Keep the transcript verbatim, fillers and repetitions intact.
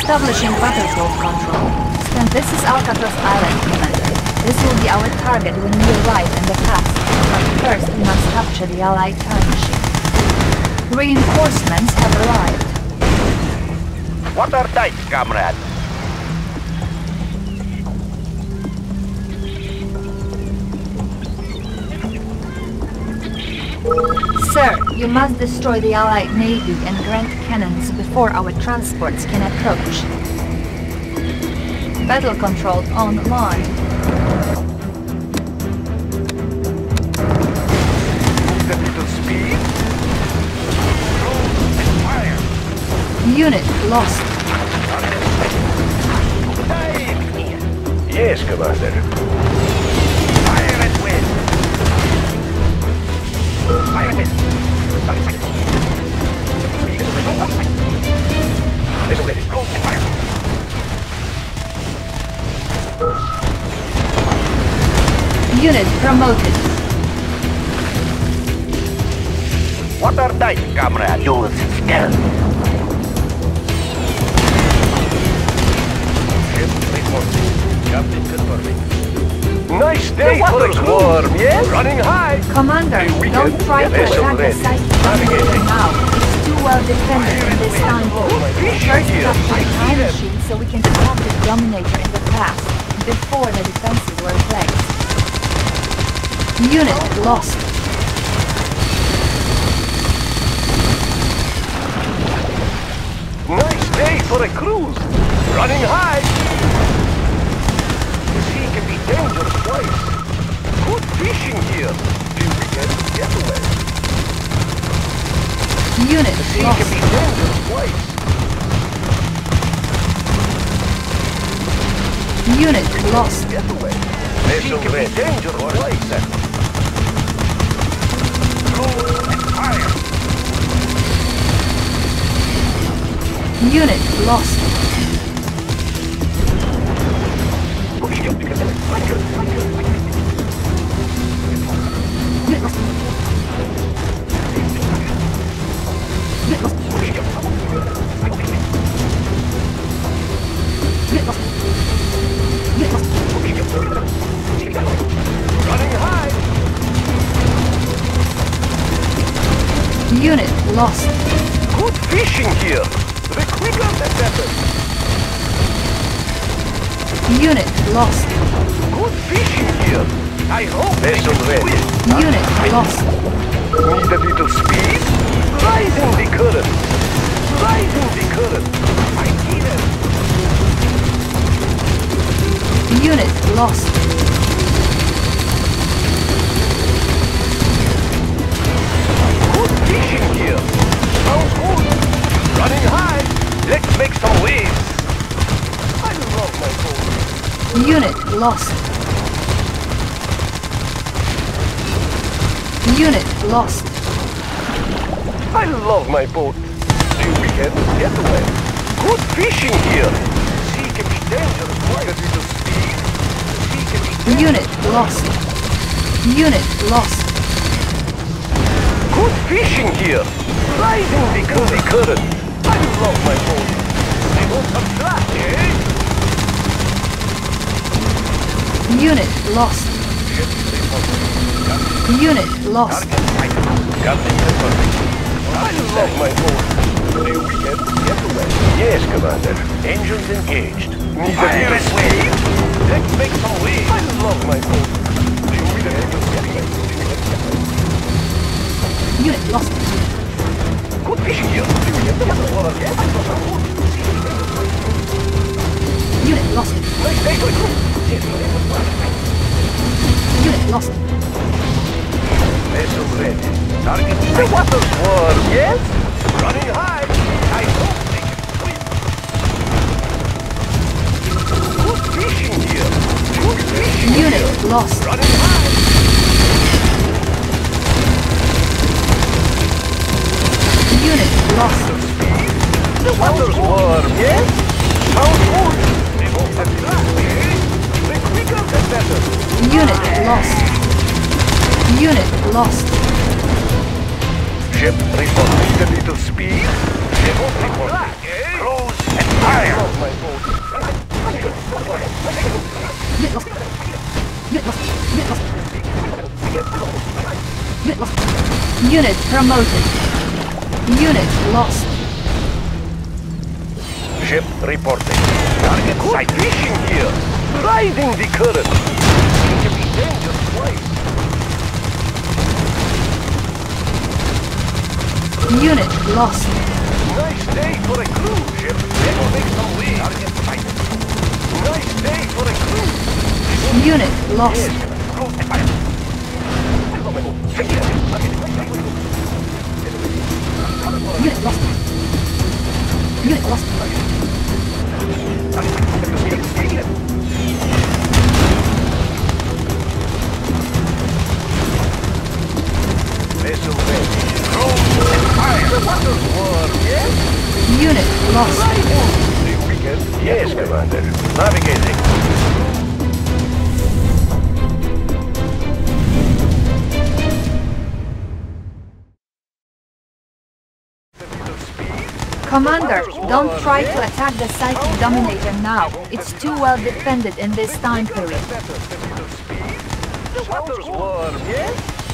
Establishing battlefield control. Then this is Alcatraz Island, Commander. This will be our target when we arrive in the past. But first, we must capture the Allied time machine. Reinforcements have arrived. What are tight, comrade? Sir, you must destroy the Allied Navy and Grand cannons before our transports can approach. Battle control online. Move a little speed. Roll and fire. Unit lost. Time here. Yes, Commander. Fire at will. Fire at will. Let's let it go. Fire. Unit promoted. What are tight, comrade? Use scared. Ship reporting. Captain confirming. Nice day for a swarm, yes? Running high. Commander, don't try to attack the site now. It's too well defended in this time. First capture the time machine so we can stop the Dominator in the past, before the defenses were placed. Unit lost. Nice day for a cruise. Running high. The sea can be dangerous twice. Good fishing here. Till we get getaway. Unit The sea lost. can be dangerous twice. Unit lost. Getaway. The sea can be dangerous twice. Roll and fire. Unit lost. Running high. Unit lost. Good fishing here. The quicker the better. Unit lost. Good fishing here. I hope they can win. Unit lost. Need a little speed? Rising the current. Rising the current. I need it. Unit lost. Good fishing here. Sounds good. Running high. Let's make some waves. I love my boat. Unit lost. Unit lost. I love my boat. Till we can get away. Good fishing here. Sea can be dangerous. Quite a little speed. Sea can be dangerous. Unit lost. Unit lost. Good fishing here. Rising the current. The current. I love my boat. I want some slack, eh? Unit lost. Unit lost. Captain confirming. I love my boat. Till we can get away. Yes, Commander. Engines engaged. Need a little speed? Let's make some waves. I love my boat. Till we can get away. Unit lost. Good fishing here. Till we get away. Unit lost. Nice day to it. Unit lost. Vessel ready. Target. The water swarm, yes? Running high. I hope they can swim. Good fishing here. Good fishing Unit here. lost. Running high. Unit lost. Speed. The water swarm, yes? Sounds good. They won't have slack, eh? The quicker the better. Unit lost. Unit lost. Ship report. Need a little speed. They won't have slack, eh? Close and fire. Unit promoted. Unit lost. Ship reporting. Target sight. Fishing here. Riding the current. It can be dangerous twice. Unit lost. Nice day for a cruise ship. They will make some way. Target sight. Nice day for a cruise. Unit lost. Yes. Unit lost. Unit lost. Vessel ready. Cruise and fire. The water's warm, yes? Unit lost. The weekend? Yes, Commander. Navigating. Commander, don't try to attack the Psychic Dominator now. It's too well defended in this time period. The water's warm, yes?